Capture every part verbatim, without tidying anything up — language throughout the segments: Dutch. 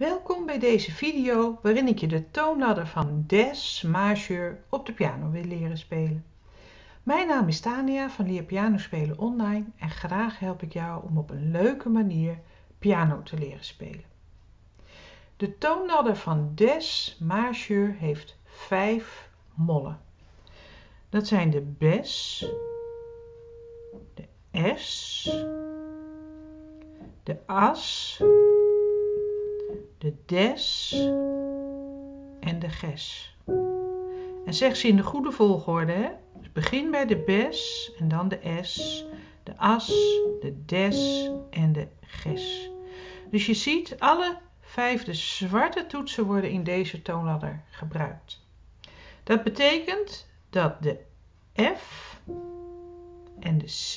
Welkom bij deze video waarin ik je de toonladder van Des majeur op de piano wil leren spelen. Mijn naam is Tania van Leer Piano Spelen Online en graag help ik jou om op een leuke manier piano te leren spelen. De toonladder van Des majeur heeft vijf mollen. Dat zijn de Bes, de Es, de As, de Des en de Ges. En zeg ze in de goede volgorde. Hè? Dus begin bij de Bes en dan de Es, de As, de Des en de Ges. Dus je ziet, alle vijf de zwarte toetsen worden in deze toonladder gebruikt. Dat betekent dat de F en de C,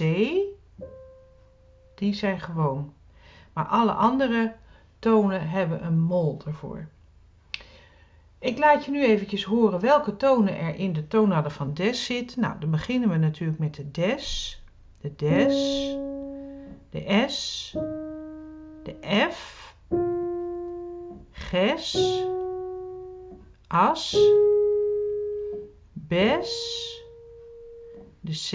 die zijn gewoon. Maar alle andere tonen hebben een mol ervoor. Ik laat je nu eventjes horen welke tonen er in de toonladder van Des zitten. Nou, dan beginnen we natuurlijk met de Des, de Des, de S, de F, Ges, As, Bes, de C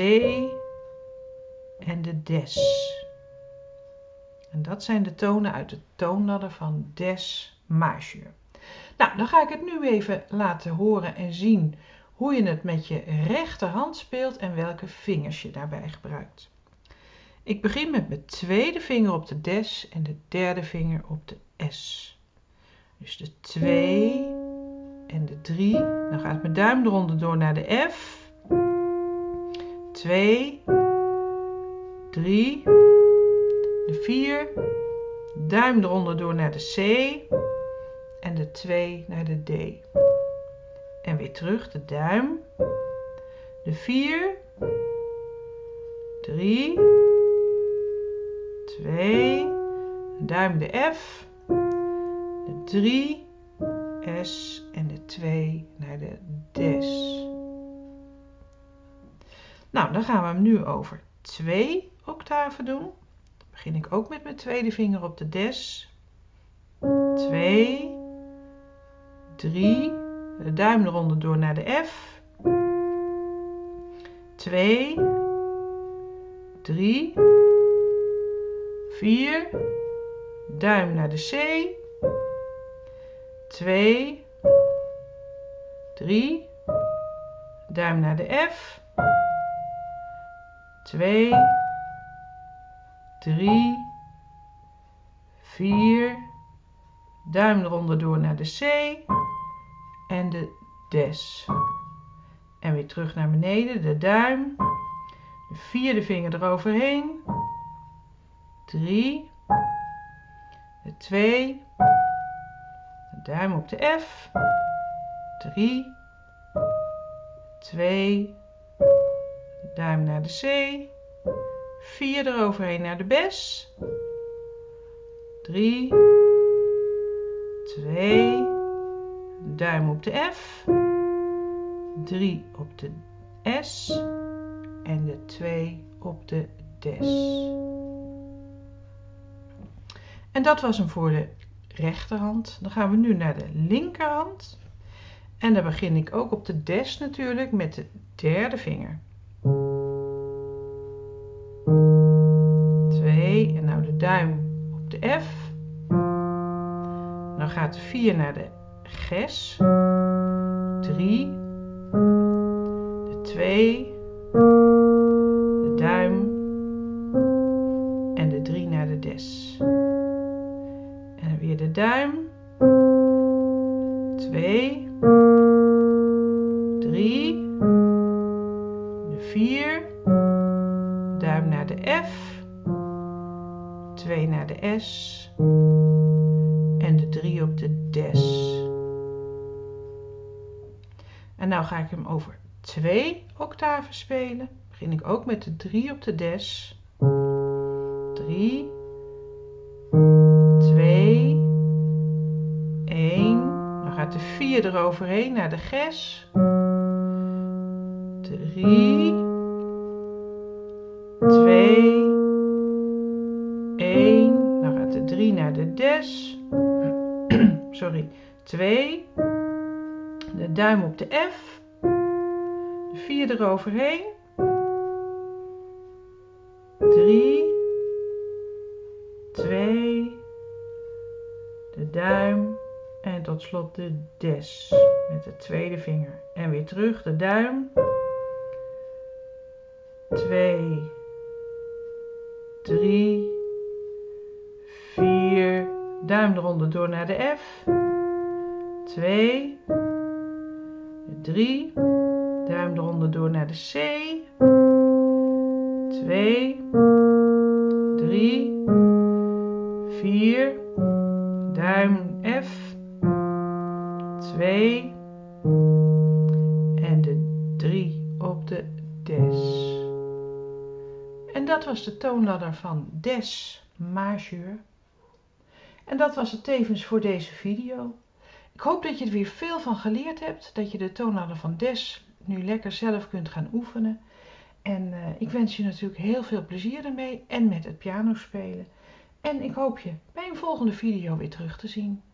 en de Des. En dat zijn de tonen uit de toonladder van Des majeur. Nou, dan ga ik het nu even laten horen en zien hoe je het met je rechterhand speelt en welke vingers je daarbij gebruikt. Ik begin met mijn tweede vinger op de Des en de derde vinger op de S. Dus de twee en de drie. Dan gaat mijn duim eronder door naar de F. twee, drie, de vier, duim eronder door naar de C en de twee naar de D. En weer terug de duim, de vier, drie, twee, duim de F, de drie, S en de twee naar de Des. Nou, dan gaan we hem nu over twee octaven doen. Begin ik ook met mijn tweede vinger op de Des. twee, drie, de duim eronder door naar de F. twee, drie, vier, duim naar de C. twee, drie, duim naar de F. twee, drie, vier, duim eronder door naar de C en de Des. En weer terug naar beneden, de duim, de vierde vinger eroverheen, drie, de twee, de duim op de F, drie, twee, de duim naar de C, vier eroverheen naar de Bes, drie, twee, duim op de F, drie op de S en de twee op de Des. En dat was hem voor de rechterhand. Dan gaan we nu naar de linkerhand. En dan begin ik ook op de Des natuurlijk met de derde vinger. twee en nou de duim op de F. Dan gaat de vier naar de Ges. drie, de twee, de duim en de drie naar de Des. En dan weer de duim, twee, drie, de vier, duim naar de F, twee naar de S en de drie op de Des. En nou ga ik hem over twee octaven spelen. Begin ik ook met de drie op de Des. drie, twee, één. Dan gaat de vier eroverheen naar de Ges. drie, twee, één. Dan gaat de drie naar de Des. sorry, twee, de duim op de F, de vier eroverheen, drie, twee, de duim en tot slot de des met de tweede vinger. En weer terug, de duim, twee, drie, vier, duim eronder door naar de F, twee, drie, duim eronder door naar de C, twee, drie, vier, duim F, twee en de drie op de des. En dat was de toonladder van des majeur. En dat was het tevens voor deze video. Ik hoop dat je er weer veel van geleerd hebt, dat je de toonladder van des nu lekker zelf kunt gaan oefenen. En uh, ik wens je natuurlijk heel veel plezier ermee en met het pianospelen. En ik hoop je bij een volgende video weer terug te zien.